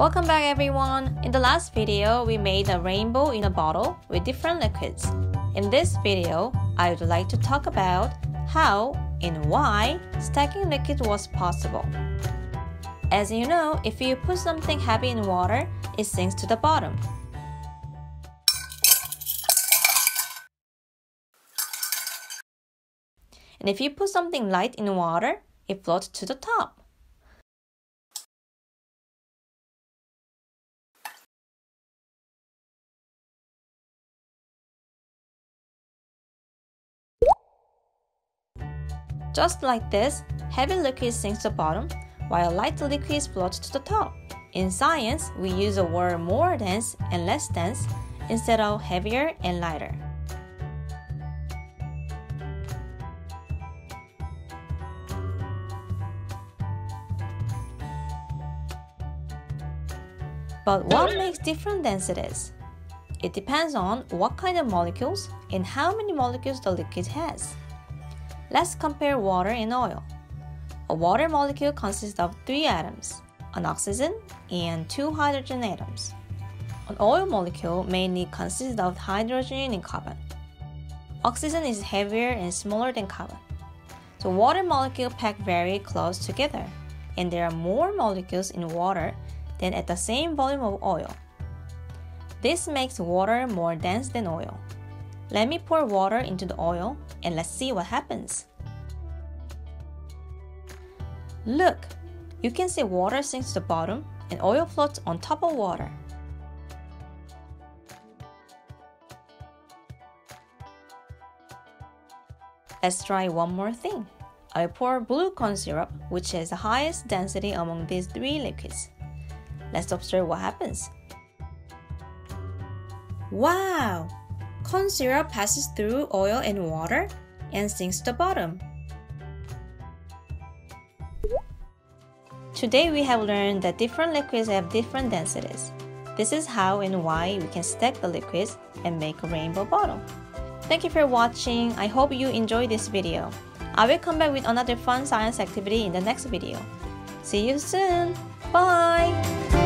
Welcome back everyone! In the last video, we made a rainbow in a bottle with different liquids. In this video, I would like to talk about how and why stacking liquid was possible. As you know, if you put something heavy in water, it sinks to the bottom. And if you put something light in water, it floats to the top. Just like this, heavy liquid sinks to the bottom, while light liquids float to the top. In science, we use a word more dense and less dense instead of heavier and lighter. But what makes different densities? It depends on what kind of molecules and how many molecules the liquid has. Let's compare water and oil. A water molecule consists of 3 atoms, an oxygen and 2 hydrogen atoms. An oil molecule mainly consists of hydrogen and carbon. Oxygen is heavier and smaller than carbon. So water molecules pack very close together, and there are more molecules in water than at the same volume of oil. This makes water more dense than oil. Let me pour water into the oil and let's see what happens. Look, you can see water sinks to the bottom and oil floats on top of water. Let's try one more thing. I pour blue corn syrup, which has the highest density among these 3 liquids. Let's observe what happens. Wow! Corn syrup passes through oil and water and sinks to the bottom. Today we have learned that different liquids have different densities. This is how and why we can stack the liquids and make a rainbow bottle. Thank you for watching. I hope you enjoyed this video. I will come back with another fun science activity in the next video. See you soon. Bye!